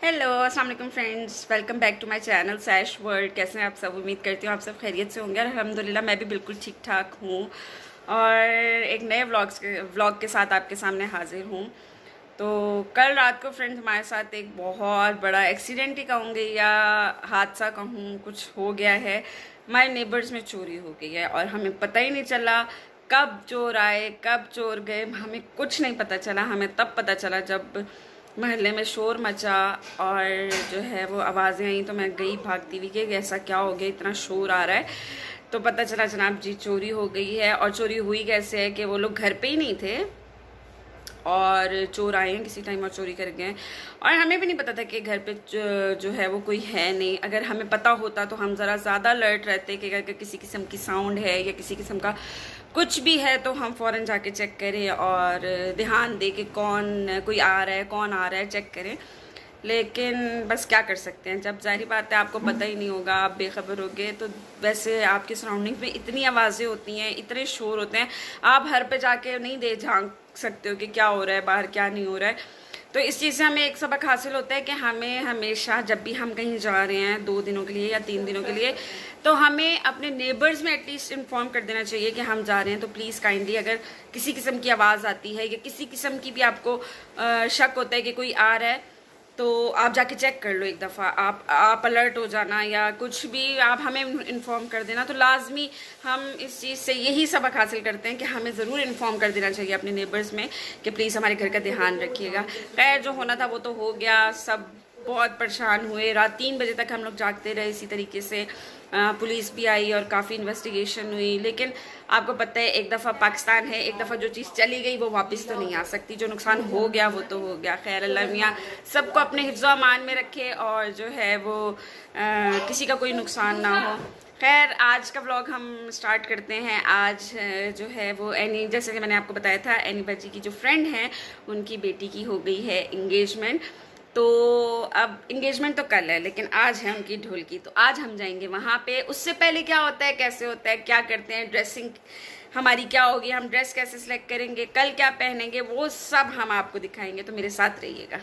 Hello अस्सलाम वालेकुम friends, welcome back to my channel Sash world. कैसे हैं आप सब? उम्मीद करती हूँ आप सब खैरियत से होंगे। अल्हम्दुलिल्लाह मैं भी बिल्कुल ठीक ठाक हूँ और एक नए व्लॉग के साथ आपके सामने हाजिर हूँ। तो कल रात को फ्रेंड्स हमारे साथ एक बहुत बड़ा एक्सीडेंट ही कहूँगी या हादसा कहूँ, कुछ हो गया है। हमारे नेबर्स में चोरी हो गई है और हमें पता ही नहीं चला कब चोर आए कब चोर गए, हमें कुछ नहीं पता चला। हमें तब पता चला जब महल्ले में शोर मचा और जो है वो आवाज़ें आई, तो मैं गई भागती हुई कि ऐसा क्या हो गया, इतना शोर आ रहा है। तो पता चला जनाब जी चोरी हो गई है। और चोरी हुई कैसे है कि वो लोग घर पे ही नहीं थे और चोर आए हैं किसी टाइम और चोरी कर गए। और हमें भी नहीं पता था कि घर पे जो है वो कोई है नहीं। अगर हमें पता होता तो हम ज़रा ज़्यादा अलर्ट रहते कि अगर किसी किस्म की साउंड है या किसी किस्म का कुछ भी है तो हम फ़ौरन जाके चेक करें और ध्यान दे कि कौन कोई आ रहा है कौन आ रहा है चेक करें। लेकिन बस क्या कर सकते हैं, जब जाहिर बात है आपको पता ही नहीं होगा, आप बेखबर होगे तो वैसे आपकी सराउंडिंग में इतनी आवाज़ें होती हैं, इतने शोर होते हैं, आप हर पे जाके नहीं दे झांक सकते हो कि क्या हो रहा है बाहर क्या नहीं हो रहा है। तो इस चीज़ से हमें एक सबक हासिल होता है कि हमें हमेशा जब भी हम कहीं जा रहे हैं 2 दिनों के लिए या 3 दिनों के लिए, तो हमें अपने नेबर्स में एटलीस्ट इन्फॉर्म कर देना चाहिए कि हम जा रहे हैं। तो प्लीज़ काइंडली अगर किसी किस्म की आवाज़ आती है या किसी किस्म की भी आपको शक होता है कि कोई आ रहा है तो आप जाके चेक कर लो एक दफ़ा। आप अलर्ट हो जाना या कुछ भी आप हमें इन्फॉर्म कर देना। तो लाजमी हम इस चीज़ से यही सबक हासिल करते हैं कि हमें ज़रूर इन्फॉर्म कर देना चाहिए अपने नेबर्स में कि प्लीज़ हमारे घर का ध्यान रखिएगा। खैर जो होना था वो तो हो गया, सब बहुत परेशान हुए। रात 3 बजे तक हम लोग जागते रहे इसी तरीके से। पुलिस भी आई और काफ़ी इन्वेस्टिगेशन हुई। लेकिन आपको पता है एक दफ़ा पाकिस्तान है, एक दफ़ा जो चीज़ चली गई वो वापस तो नहीं आ सकती। जो नुकसान हो गया वो तो हो गया। खैर अल्लाह मियाँ सबको अपने हिफ्ज़ अमान में रखे और जो है वो किसी का कोई नुकसान ना हो। खैर आज का व्लॉग हम स्टार्ट करते हैं। आज जो है वो एनी, जैसे कि मैंने आपको बताया था, एनी बाजी की जो फ्रेंड हैं उनकी बेटी की हो गई है इंगेजमेंट। तो अब इंगेजमेंट तो कल है लेकिन आज है उनकी ढोल की, तो आज हम जाएंगे वहाँ पे। उससे पहले क्या होता है, कैसे होता है, क्या करते हैं, ड्रेसिंग हमारी क्या होगी, हम ड्रेस कैसे सिलेक्ट करेंगे, कल क्या पहनेंगे, वो सब हम आपको दिखाएंगे। तो मेरे साथ रहिएगा।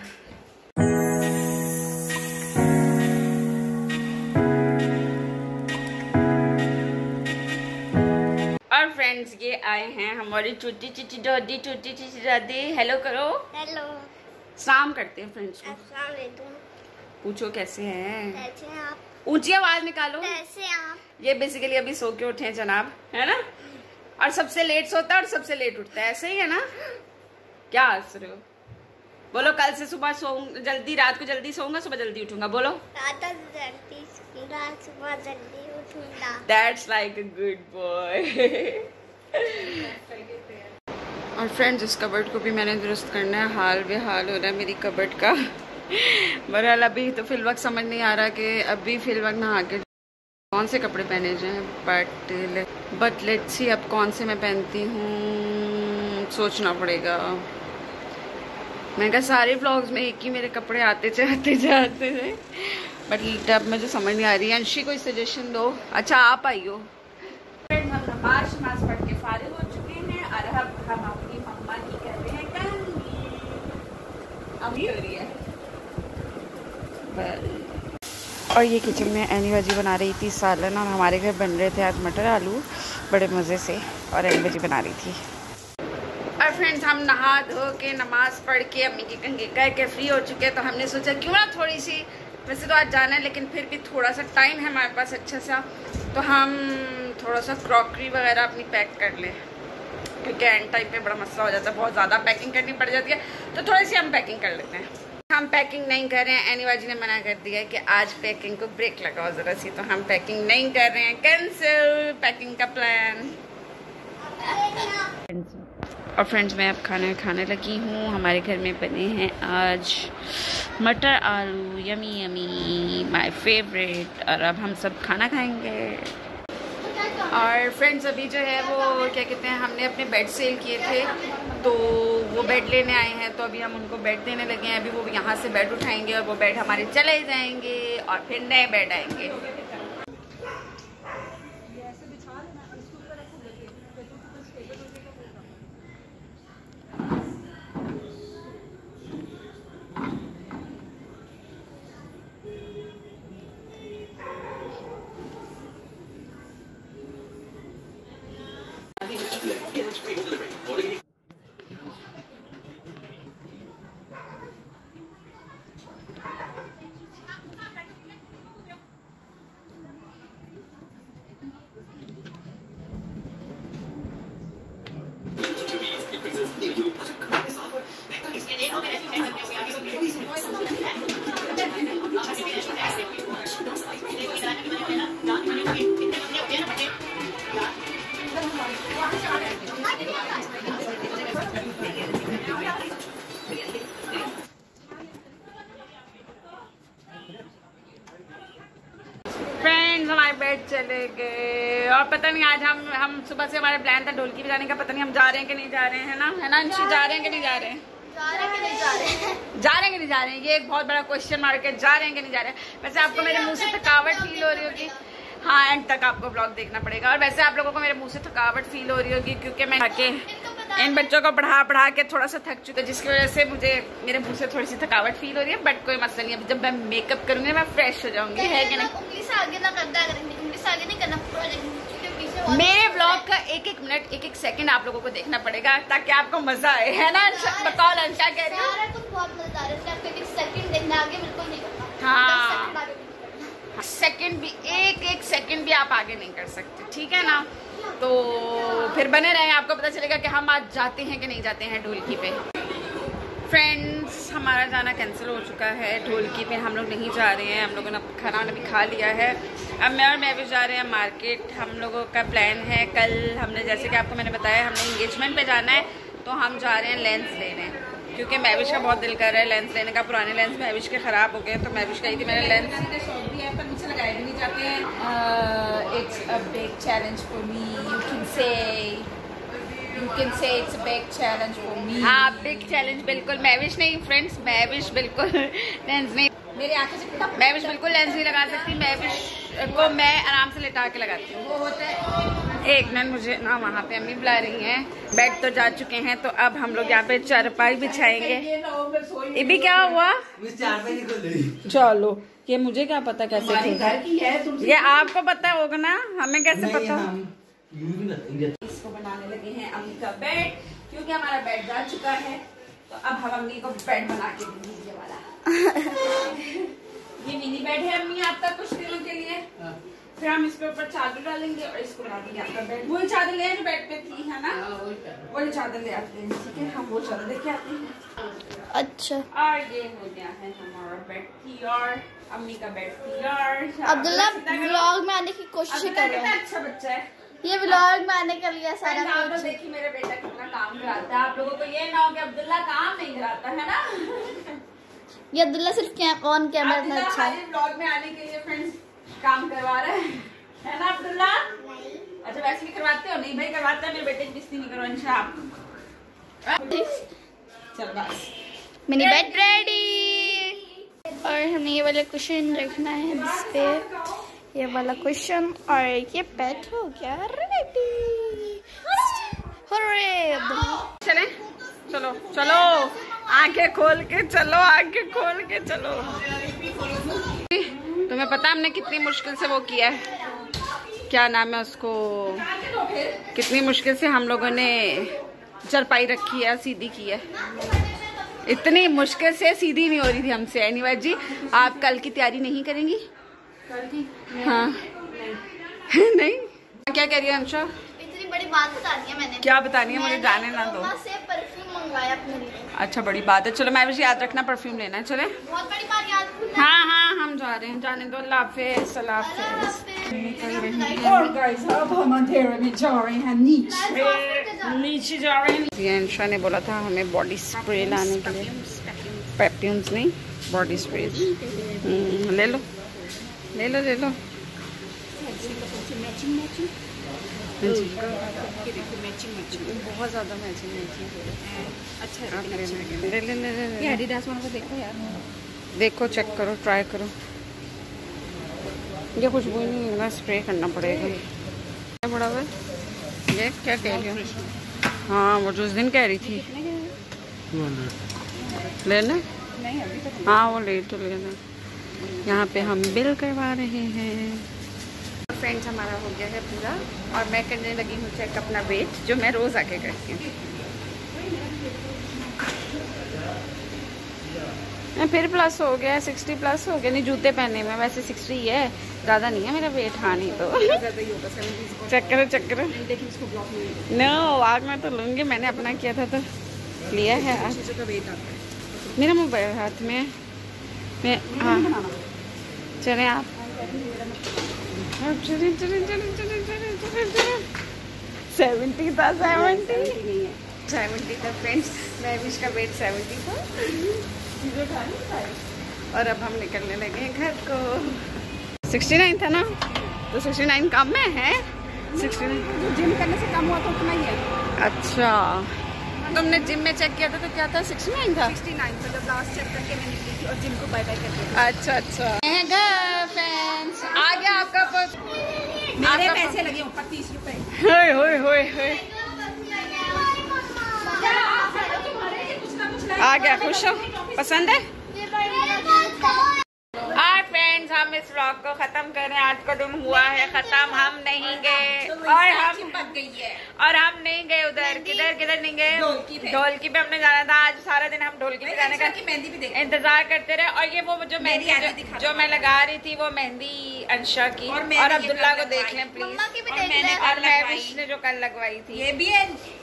और फ्रेंड्स ये आए हैं हमारी छोटी चिची दादी। हेलो करो। हेलो। सलाम करते हैं फ्रेंड्स को। अस्सलाम वालेकुम। पूछो कैसे हैं। कैसे हैं आप? ऊंची आवाज निकालो। कैसे आप? ये बेसिकली अभी सो के उठे हैं जनाब, है ना। और सबसे लेट सोता है और सबसे लेट उठता है, ऐसे ही है ना। क्या हंस रहे हो? बोलो कल से सुबह जल्दी, रात को जल्दी सोऊंगा, सुबह जल्दी उठूंगा। बोलो रात सुबह जल्दी उठूंगा। That's like a good boy. और फ्रेंड्स इस कबर्ड को भी मैंने दुरुस्त करना है। हाल बेहाल हो रहा है मेरी कबर्ड का। बहरहाल अभी तो फिल वक्त समझ नहीं आ रहा कि अभी फिल वक्त नहा के कौन से कपड़े पहने जाएं, बट लेट्स सी अब कौन से मैं पहनती हूँ, सोचना पड़ेगा। मैं कहा सारे व्लॉग्स में एक ही मेरे कपड़े आते जाते थे, बट अब मुझे समझ नहीं आ रही है। अंशी कोई सजेशन दो। अच्छा आप आइयो। हम नमाज पढ़ के फारिग हो चुके हैं और हम अपनी मम्मा की कर रहे हैं कंघी। अभी हो रही है। और ये किचन में एनी भाजी बना रही थी सालन, और हमारे घर बन रहे थे आज मटर आलू बड़े मज़े से, और एनी भाजी बना रही थी। और फ्रेंड्स हम नहा धो के नमाज पढ़ के अम्मी की कंघी करके फ्री हो चुके हैं। तो हमने सोचा क्यों ना थोड़ी सी, वैसे तो आज जाना है लेकिन फिर भी थोड़ा सा टाइम है हमारे पास अच्छा सा, तो हम थोड़ा सा क्रॉकरी वगैरह अपनी पैक कर लें, क्योंकि एंड टाइम पे बड़ा मसला हो जाता है, बहुत ज़्यादा पैकिंग करनी पड़ जाती है। तो थोड़ी सी हम पैकिंग कर लेते हैं। हम पैकिंग नहीं कर रहे हैं, एनीबाजी ने मना कर दिया है कि आज पैकिंग को ब्रेक लगाओ ज़रा सी, तो हम पैकिंग नहीं कर रहे हैं, कैंसिल पैकिंग का प्लान। और फ्रेंड्स मैं अब खाना खाने लगी हूँ। हमारे घर में बने हैं आज मटर आलू, यमी यमी माय फेवरेट, और अब हम सब खाना खाएंगे। और फ्रेंड्स अभी जो है वो क्या कहते हैं, हमने अपने बेड सेल किए थे तो वो बेड लेने आए हैं, तो अभी हम उनको बेड देने लगे हैं। अभी वो यहाँ से बेड उठाएंगे और वो बेड हमारे चले जाएंगे और फिर नए बेड आएंगे। फ्रेंड्स हमारे बेड चले गए और पता नहीं आज हम सुबह से हमारा प्लान था ढोलकी बजाने का, पता नहीं हम जा रहे हैं कि नहीं जा रहे हैं, है ना अंशु, जा रहे हैं कि नहीं जा रहे हैं? जा रहे हैं कि नहीं जा रहे हैं? जा रहे हैं कि नहीं जा रहे हैं, ये एक बहुत बड़ा क्वेश्चन मार्क है। जा रहे हैं कि नहीं जा रहे हैं? वैसे आपको मेरे मुंह से थकावट फील हो रही होगी, हाँ एंड तक आपको ब्लॉग देखना पड़ेगा। और वैसे आप लोगों को मेरे मुंह से थकावट फील हो रही होगी क्योंकि मैं आके इन बच्चों को पढ़ा के थोड़ा सा थक चुका है, जिसकी वजह से मुझे मेरे मुंह से थोड़ी सी थकावट फील हो रही है। बट कोई मसला नहीं, अब जब मैं मेकअप करूंगी मैं फ्रेश हो जाऊंगी, है कि नहीं? उंगली से आगे ना करना, उंगली से आगे नहीं करना, मेरे ब्लॉग का एक एक मिनट एक एक सेकंड आप लोगों को देखना पड़ेगा ताकि आपको मजा आए, है ना? बताओ क्या कह रही हो? तुम बहुत मजेदार है, आपको एक सेकंड देखना, आगे बिल्कुल नहीं करना। हाँ, सेकंड भी एक सेकंड भी आप आगे नहीं कर सकते, ठीक है ना? तो फिर बने रहें, आपको पता चलेगा कि हम आज जाते हैं कि नहीं जाते हैं ढोलकी पे। फ्रेंड्स हमारा जाना कैंसिल हो चुका है, ढोलकी पे हम लोग नहीं जा रहे हैं। हम लोगों ने खाना भी खा लिया है। अब मैं भी जा रहे हैं मार्केट। हम लोगों का प्लान है कल, हमने जैसे कि आपको मैंने बताया हमने इंगेजमेंट पे जाना है, तो हम जा रहे हैं लेंस लेने, क्योंकि महविश का बहुत दिल कर रहा है लेंस लेने का। पुराने लेंस महविश के ख़राब हो गए, तो महविश कही थी मेरे लेंस शौक भी है पर मुझसे लगाए भी नहीं जाते हैं। It's a big challenge for me, you can say it's a big challenge for me. हाँ बिग चैलेंज, बिल्कुल। महविश नहीं फ्रेंड्स, महविश बिल्कुल लेंस नहीं, मेरी आंखें से महविश बिल्कुल लेंस नहीं लगा सकती। महविश को मैं आराम से लेटा के लगाती हूँ। वो होता है एक मिनट, मुझे ना वहाँ पे अम्मी बुला रही हैं। बेड तो जा चुके हैं, तो अब हम लोग यहाँ पे चारपाई बिछाएंगे। ये भी क्या हुआ? चलो ये मुझे क्या पता कैसे खुलता, ये आपको पता होगा ना, हमें कैसे पता? इसको बनाने लगे हैं अम्मी का बेड, क्योंकि हमारा बेड जा चुका है, तो अब हम अम्मी को बेड बना के देंगे। ये वाला ये मिनी बेड है अम्मी आपका कुछ दिनों के लिए, फिर हम इसके ऊपर चादर डालेंगे और इसको बना देंगे आपका बेड। वही चादर ले जो बेड पे थी, है ना? वही चादर ले आते हैं, ठीक है? हम वो चादर लेके आते हैं। अच्छा, और ये हो गया है हमारा बेड तैयार, अम्मी का बेड तैयार। अब्दुल्ला व्लॉग में आने की कोशिश कर रहा है। अच्छा बच्चा है ये व्लॉग में आने के लिए सारा कुछ। देखिए मेरा बेटा कितना काम कराता है, आप लोगों को ये ना हो कि अब्दुल्ला काम नहीं कराता, है ना? ये अब्दुल्ला सिर्फ ऑन कैमरा इतना अच्छा है। ब्लॉग में आने के लिए फ्रेंड्स काम करवा रहे हैं, है ना अब्दुल्ला? अच्छा वैसे भी करवाते हो? नहीं भाई करवाता है, मेरे बेटे की किस्ती नहीं करवानी आप। चल बस मिनी बेड रेडी। और हमें ये वाला कुशन रखना है इस पे, ये वाला कुशन, और ये बेड हो गया रेडी। चले चलो चलो, आंखें खोल के चलो, आंखें खोल के चलो। तुम्हें पता हमने कितनी मुश्किल से वो किया है, क्या नाम है उसको, कितनी मुश्किल से हम लोगों ने चरपाई रखी है, सीधी की है। इतनी मुश्किल से सीधी नहीं हो रही थी हमसे। एनीवे जी, आप कल की तैयारी नहीं करेंगी? हाँ नहीं क्या कह रही है अंशा? इतनी बड़ी बात बतानी है मैंने। क्या बतानी है? मुझे जाने ना दो। से परफ्यूम मंगवाया अपने लिए। अच्छा बड़ी बात है, चलो मैं भी याद रखना परफ्यूम लेना है। चले बहुत बड़ी बात याद रखना। हाँ हम जा रहे हैं, जाने दो। अल्लाह हाफिज़। और गाइस अब हम अंधेरे में जा रहे हैं, नीचे जा रहे हैं। अंशा ने बोला था हमें बॉडी स्प्रे लाने के लिए, परफ्यूम्स नहीं बॉडी स्प्रे। ले लो ले लो ले लो। बहुत ज़्यादा मैचिंग अच्छा ले ले ले ले। एडिडास वाला को देखो यार, देखो चेक करो, ट्राई करो। ये खुशबू नहीं लग रहा, स्प्रे करना पड़ेगा। क्या बड़ा हुआ ये, क्या कह रही हो? हाँ वो जो उस दिन कह रही थी लेना। हाँ वो ले तो लेना। यहाँ पे हम बिल करवा रहे हैं। फ्रेंड्स हमारा हो गया है पूरा और मैं करने लगी हूँ चेक अपना वेट, जो मैं रोज़ आके करती हूँ। फिर प्लस हो गया, 60 प्लस हो गया। नहीं, जूते पहने में वैसे 60 ही है, ज़्यादा नहीं है मेरा वेट। हाँ नहीं तो चक्कर नो, आज मैं तो लूँगी, मैंने अपना किया था तो लिया है। मेरा मोबाइल हाथ में मैं, हाँ चले आप। 70 था, 70 था फ्रेंड्स। मैं भी इसका वेट 70 था और अब हम निकलने लगे हैं घर को। 69 था ना, तो 69 कम में है। 69 जिम करने से कम हुआ तो उतना ही है। अच्छा, तुमने जिम में चेक किया था तो क्या था? 69 था। 69 था जब लास्ट चेक करके मैं निकली थी और जिम को बाय बाय करके। अच्छा अच्छा। फ्रेंड्स आ गया आपका मेरे पैसे लगे ऊपर 30 रुपए। आ गया, खुश हो? पसंद है? हाँ फ्रेंड्स, हम इस व्लॉग को खत्म कर रहे हैं। आज का दिन हुआ है खत्म, हम नहीं गए और हम नहीं गए उधर। किधर नहीं गए? ढोलकी पे हमने जाना था। आज सारा दिन हम ढोलकी पे जाने का इंतजार करते रहे। और ये वो जो मेहंदी जो मैं लगा रही थी, वो मेहंदी अंशा की और अब्दुल्ला को देख लें प्लीज। और महविश ने जो कल लगवाई थी। ये भी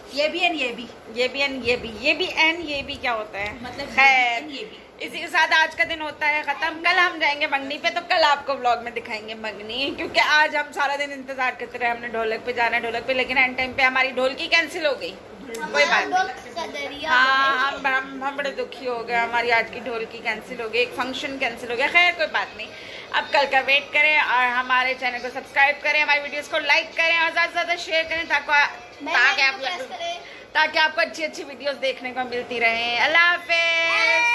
क्या होता है? मतलब खैर, इसी के साथ आज का दिन होता है खत्म। कल हम जाएंगे मंगनी पे, तो कल आपको व्लॉग में दिखाएंगे मंगनी, क्योंकि आज हम सारा दिन इंतजार करते रहे। हमने ढोलक पे जाना है, ढोलक पे, लेकिन एंड टाइम पे हमारी ढोलकी कैंसिल हो गई। कोई बात नहीं। हाँ, हम बड़े दुखी हो गए, हमारी आज की ढोलकी कैंसिल हो गई, एक फंक्शन कैंसिल हो गया। खैर कोई बात नहीं, अब कल का वेट करें और हमारे चैनल को सब्सक्राइब करें, हमारी वीडियोस को लाइक करें और ज़्यादा से ज़्यादा शेयर करें ताकि आपको अच्छी वीडियोस देखने को मिलती रहे। अल्लाह हाफिज़।